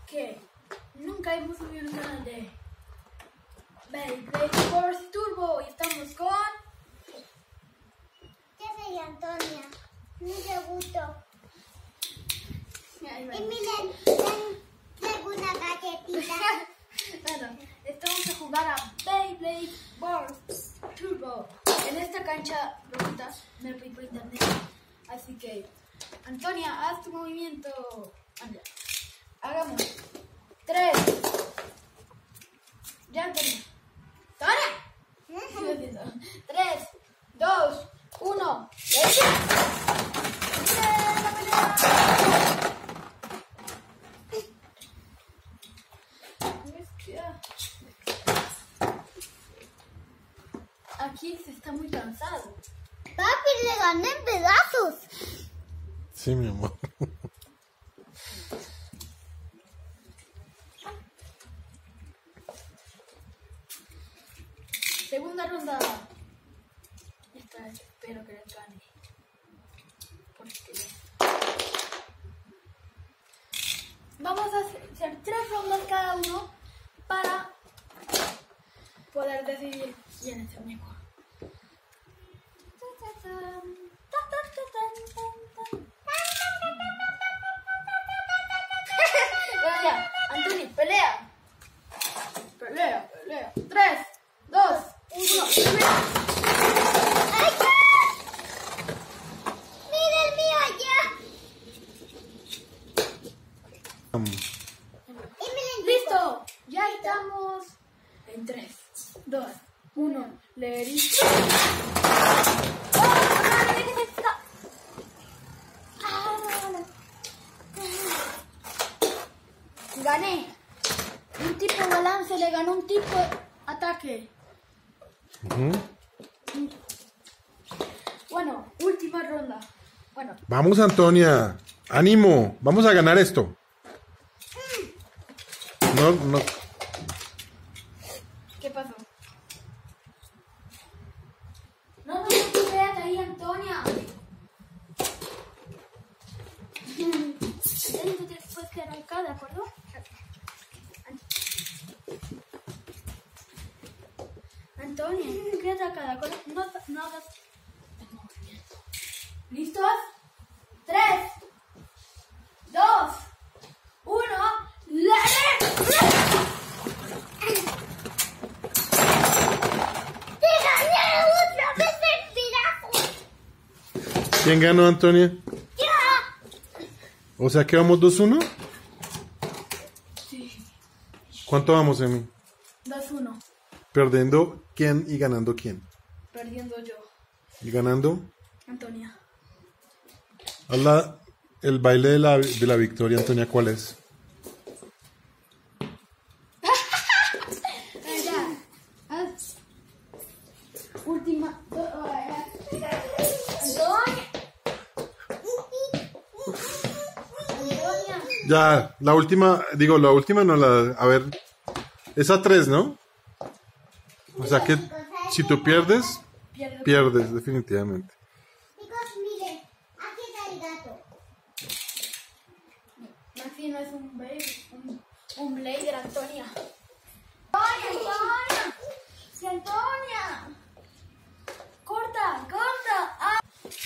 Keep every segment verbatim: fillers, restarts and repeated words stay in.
que nunca hemos subido un canal de Beyblade Burst Turbo y estamos con... Yo soy Antonia, mucho gusto. Ay, Y bueno. miren, ten- tengo una galletita. Bueno, estamos a jugar a Beyblade Burst Turbo en esta cancha rojita. Me lo pedí por internet, así que Antonia, haz tu movimiento. Anda, hagamos tres. Ya, Antonia. ¡Antonia! Sigo haciendo. Tres, dos, uno. Aquí se está muy cansado. Papi, le gané en pedazos. Sí, mi amor. Segunda ronda. Esta vez espero que la gane. Porque vamos a hacer tres rondas cada uno para poder decidir quién es el mejor. Bueno, ya, Antonio, pelea. Pelea, pelea. Tres, dos, uno, pelea. ¡Ay, ya! ¡Mira el mío allá! Um, Y miren, ¡Listo! Ya estamos en tres, dos, uno. Leris. Gané. Un tipo de balance le ganó un tipo de ataque. ujú. Bueno, última ronda. Bueno, Vamos, Antonia. Ánimo. Vamos a ganar esto. No, no. ¿qué pasó? No, no, no te veas ahí, Antonia. Entonces tú te puedes quedar acá, ¿de acuerdo? Antonia, quédate acá, ¿de acuerdo? No, no hagas movimiento. ¿Listos? Tres, dos, uno, ¡lare! ¡te gané otra vez en pedazos! ¿Quién ganó, Antonia? ¡Ya! O sea que vamos dos uno. Sí. ¿Cuánto vamos, Emi? dos uno. Perdiendo quién y ganando quién. Perdiendo yo. Y ganando. Antonia. Habla el baile de la, de la victoria, Antonia, ¿cuál es? Ya. Haz. Última. Antonia. Antonia. Ya, la última, digo, la última no la, a ver, es a tres, ¿no? O sea que si tú pierdes, Pierdo. pierdes definitivamente. Chicos, miren, aquí está el gato. Maxi no es un Blade, un, un Blader, Antonia. ¡Antonia, Antonia! ¡Sí, Antonia! ¡Corta, corta! ¡Ah!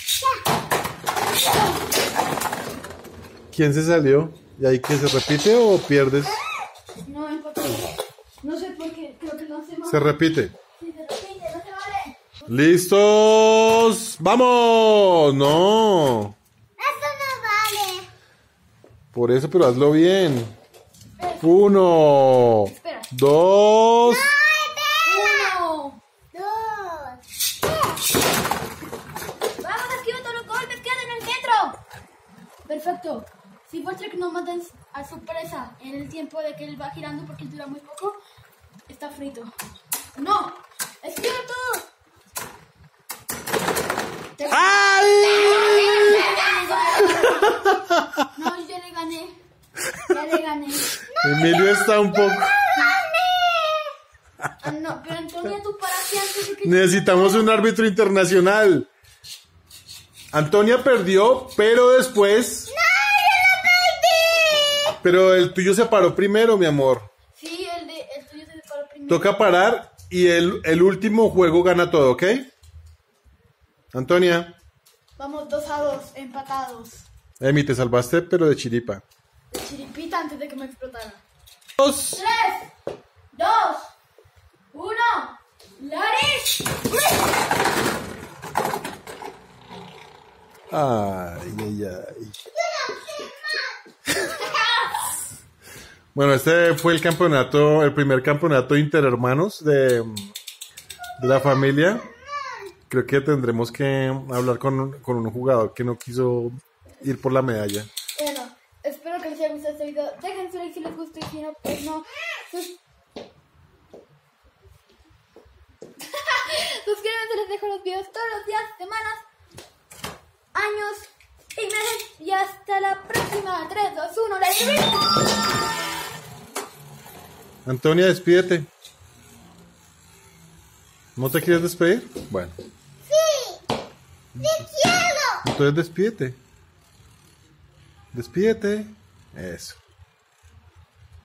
¿Quién se salió? ¿Y ahí que se repite o pierdes? No me importa. No sé por qué, creo que no se Se repite. Si se repite, no se vale. ¡Listos! ¡Vamos! No. Esto no vale. Por eso, pero hazlo bien. Uno. Espera. Dos. Uno. Dos. Vamos, esquiva todos los golpes, queda en el centro. Perfecto. Si Voltrek no mata a su presa en el tiempo de que él va girando porque él dura muy poco, está frito. ¡No! ¡Esquiva todo! Te- ¡Ay! No, yo le gané. Ya le gané. Emilio está un poco... Ah, no, pero Antonia, tú paraste antes de que... Necesitamos un árbitro internacional. Antonia perdió, pero después... ¡No, yo no perdí! Pero el tuyo se paró primero, mi amor. Sí, el, de, el tuyo se separó primero. Toca parar y el, el último juego gana todo, ¿ok? Antonia. Vamos dos a dos, empatados. Emi, te salvaste, pero de chiripa. De chiripita antes de que me explotara. Dos. Tres, dos, uno. ¡Laris! Ay, ay, ay. Bueno, este fue el campeonato, el primer campeonato interhermanos de, de la familia. Creo que tendremos que hablar con, con un jugador que no quiso ir por la medalla. Bueno, espero que les haya gustado este video. Dejen su like si les gustó y si no, pues no. Sus... Suscríbanse, les dejo los videos todos los días, semanas, años y meses. Y hasta la próxima. tres, dos, uno. Antonia, despídete. ¿No te quieres despedir? Bueno. Sí, te quiero. Entonces despídete. Despídete. Eso.